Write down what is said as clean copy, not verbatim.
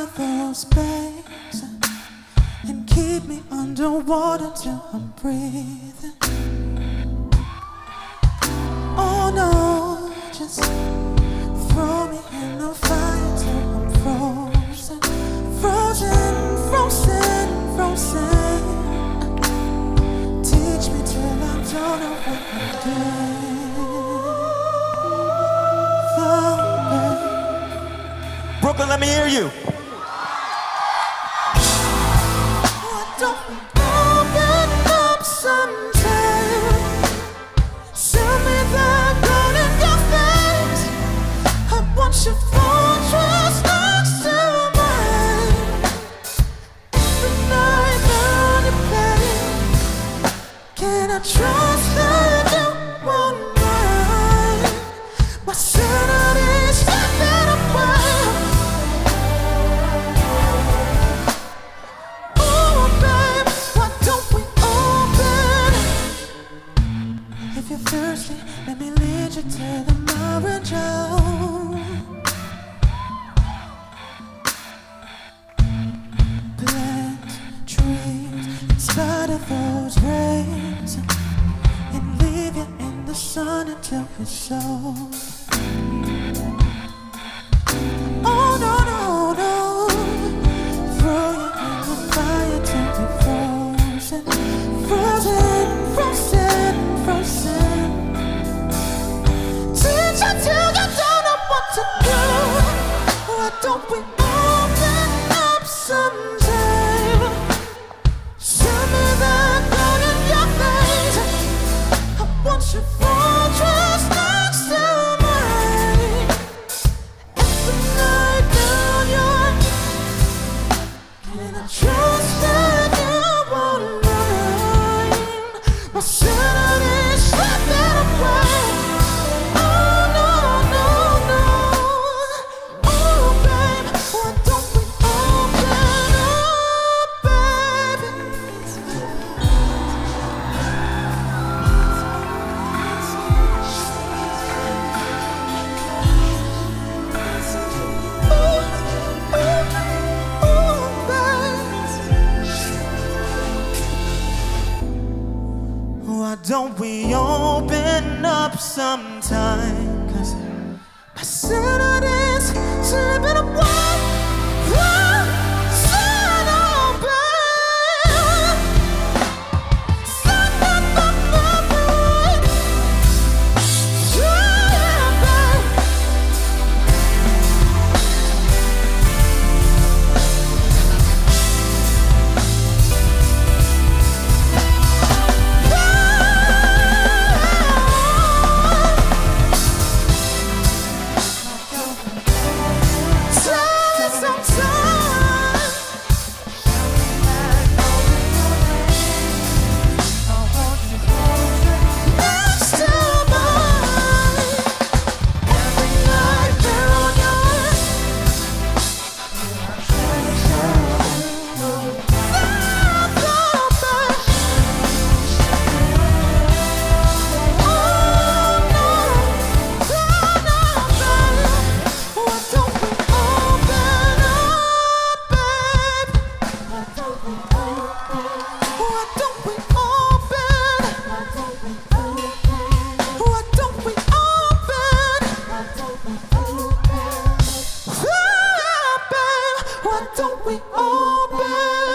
of those bangs and keep me underwater till I'm breathing. Oh no, just throw me in the fire till I'm frozen, frozen, frozen, frozen. Teach me till I don't know what I'm doing. Brooklyn, let me hear you. Why don't we open up sometime? Send me that gun in your face. I want your fortress next to mine. Every night on your plane. Can I trust that you won't mind? My sanity's slipping away. Oh babe, why don't we open? If you're thirsty, let me lead you to the Margo. Plant trees in spite of those rains and leave you in the sun until you're sold. Oh no, no, no. Throw you in the fire till you're frozen, frozen, frozen, frozen. Teach you till you don't know what to do. Why don't we open up sometime? Send me that gun in your face. I want your fortress next to mine. Every night down your. Can I trust that you won't mind? My sanity's slipping away. Oh no, no, no. Oh babe, why don't we open up, baby? Why don't we open up sometime? 'Cause my sanity's slipping away. Son of a babe. Son of a babe. Yeah, babe. Why don't we open?